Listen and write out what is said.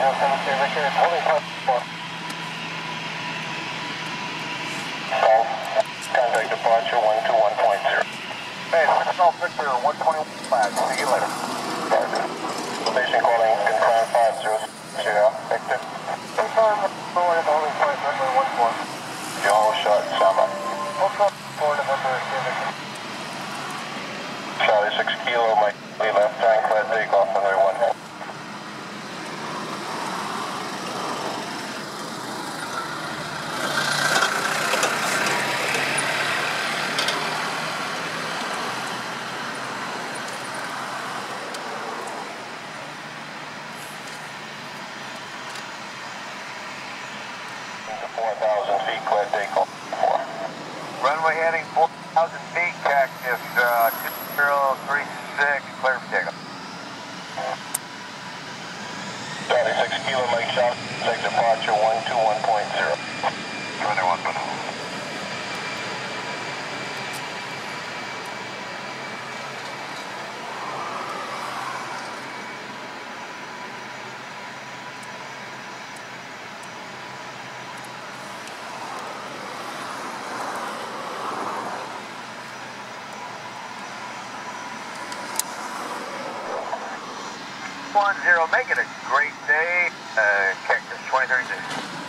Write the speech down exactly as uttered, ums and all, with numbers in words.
Contact departure one two one point zero. Hey, six Golf Victor, one twenty-one flag. See you later. Station calling, confirm five zero zero. Victor. Confirm, forward holding point, runway one four. Joe shot, Sama. Also, forward November, Victor. Charlie six kilo, Mike, left turn, clear takeoff, runway one half. four thousand feet, clear takeoff. Four. Runway heading four thousand feet, cactus uh, two zero three six, clear for takeoff. Charlie six kilo, Mike shot, take departure one two one point zero. twenty-one. One zero, make it a great day, uh, Cactus twenty thirty-six.